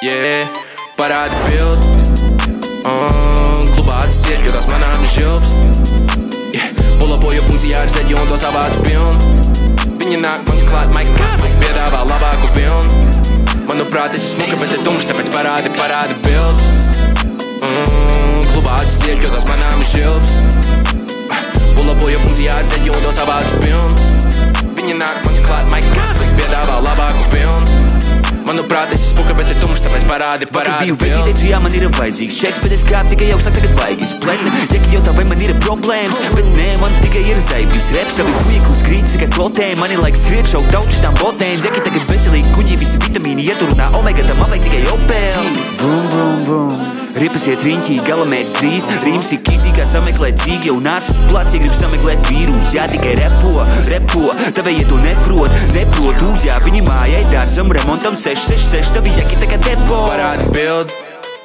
Yeah, parādi bildi. Klubā acis ciet, jo tās manām ir žilps. Pulapoju funkcijā ar zeģi un to savācu pilnu. Viņa nāk man klāt, my God, piedāvā labāku pilnu. Manuprāt, esi smuka, bet te tumšs, tāpēc parādi bildi. Klubā acis ciet, jo tās manām ir žilps. Pulapoju funkcijā ar zeģi un to savācu pilnu. Viņa nāk man klāt, my God, piedāvā labāku pilnu. Manuprāt, esi smuka, bet te tumšs, tāpēc parādi biju veci, teicu, jā, man ir vajadzīgs šeks, bet es kāp tikai augstāk tagad baigi spletne. Jaki jautā, vai man ir problēmas, bet nē, man tikai ir zaibis reps. Savi fuikus grīts tikai klotēm, mani laik skriet šaut daudz šitām botēm. Jaki tagad veselīgi kuņi, visi vitamīni ieturunā, omega tam apveik tikai opēl. Vum, vum, vum. Ripas iet riņķī, galamērķis drīz. Rīms tik īsī kā sameklēt cīgi. Jau nāc uz placi, grib sameklēt vīrus. Jā, tikai repo, tavējie to neprot. Jā, viņi mājai dārzam, remontam 666. Tavi jaki tagad depo. Parādi bildi.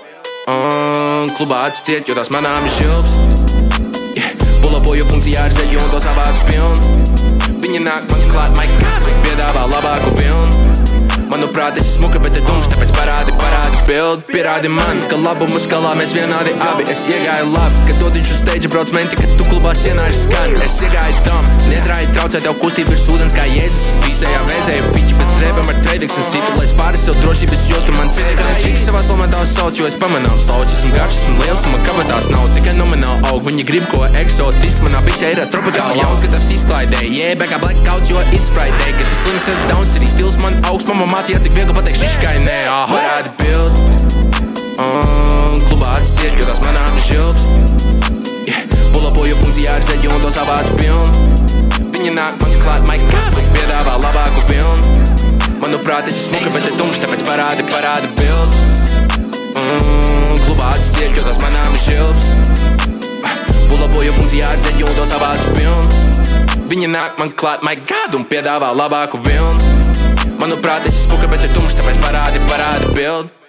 Klubā acis ciet, jo tās manām ir žilps. Pulapoju funkcijā ar zeģi un to savācu pilnu. Viņa nāk man klāt, my God, piedāvā labāku pilnu. Manuprāt, esi smuka, bet te tumšs, tāpēc parādi bildi. Pierādi man, ka labumu skalā mēs vienādi abi. Es iegāju labi, kad dodiņš uz stage brauc menti, kad tu klubā sienāži skan. Es iegāju tam, nedraji traucē tev kustību virs ūdens kā Jēzus uz pīsējā vēzēju piķi bez drēbēm ar treidings un situ, lai pāri sev drošības jostu man citi. Kad čīks savās lomatās sauc, jo es pamanām slauķis. Esmu garš, esmu liels un man kabatās nav tikai nomināli aug. Viņi grib ko eksotiski, manā piksē ir tropikāli. Esmu jauns, kad tavs izklaidēji, yeah, back up blackouts, jo it's Friday. Kad es slims, es down city, stils man augsts, mamma mācīja, cik viegli pateikt šiškai, nē, parādi bildi. Klubā acis ciet, jo tās manām ir žilps. Pulapoju funkcijā ar zeģi un to savācu pilnu. Viņa nāk man klāt, my God, piedāvā labāku pilnu. Manuprāt, esi smuka, bet te tumšs, tāpēc parādi bildi. Klubā acis ciet, jo tās manām ir žilps. Pulapoju funkcijā ar zeģi un to savācu pilnu. Viņa nāk man klāt, my God, un piedāvā labāku vilnu. Manuprāt, esi smuka, bet te tumšs, tāpēc parādi bildi.